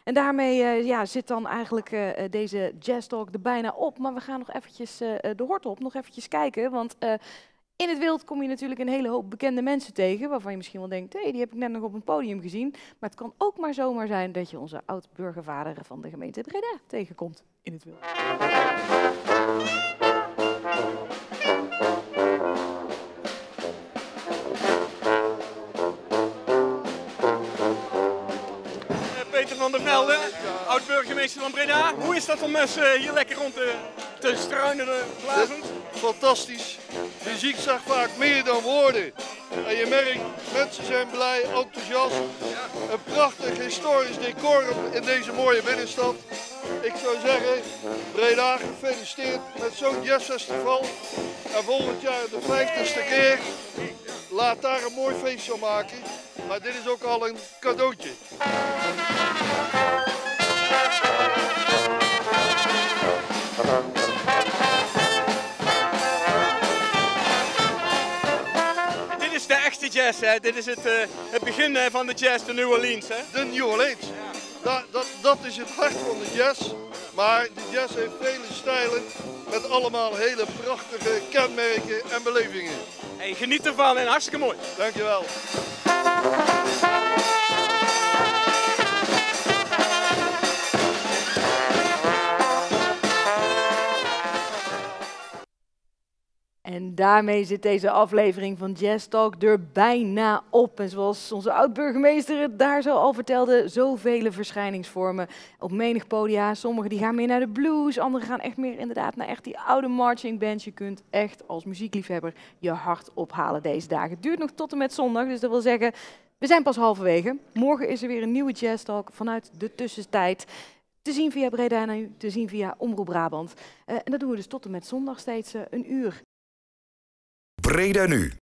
En daarmee ja, zit dan eigenlijk deze Jazz Talk er bijna op. Maar we gaan nog eventjes de hort op, nog eventjes kijken. Want in het wild kom je natuurlijk een hele hoop bekende mensen tegen, waarvan je misschien wel denkt, hé, die heb ik net nog op een podium gezien. Maar het kan ook maar zomaar zijn dat je onze oud-burgervader van de gemeente Breda tegenkomt in het wild. Peter van der Velde, oud-burgemeester van Breda. Hoe is dat om mensen hier lekker rond te struinen, blazend? Fantastisch. Muziek zegt vaak meer dan woorden. En je merkt, mensen zijn blij, enthousiast. Een prachtig historisch decor in deze mooie binnenstad. Ik zou zeggen, Breda, gefeliciteerd met zo'n jazzfestival. En volgend jaar de 50ste keer. Laat daar een mooi feest van maken. Maar dit is ook al een cadeautje. Dit is de echte jazz, hè? Dit is het begin van de jazz, de New Orleans. Hè? De New Orleans. Dat is het hart van de jazz. Maar de jazz heeft vele stijlen met allemaal hele prachtige kenmerken en belevingen. Hey, geniet ervan en hartstikke mooi. Dankjewel. En daarmee zit deze aflevering van Jazz Talk er bijna op. En zoals onze oud-burgemeester het daar zo al vertelde, zoveel verschijningsvormen op menig podia. Sommigen die gaan meer naar de blues, anderen gaan echt meer inderdaad naar echt die oude marching bands. Je kunt echt als muziekliefhebber je hart ophalen deze dagen. Het duurt nog tot en met zondag, dus dat wil zeggen, we zijn pas halverwege. Morgen is er weer een nieuwe Jazz Talk vanuit de tussentijd. Te zien via Breda Nu, te zien via Omroep Brabant. En dat doen we dus tot en met zondag steeds een uur. Breda Nu.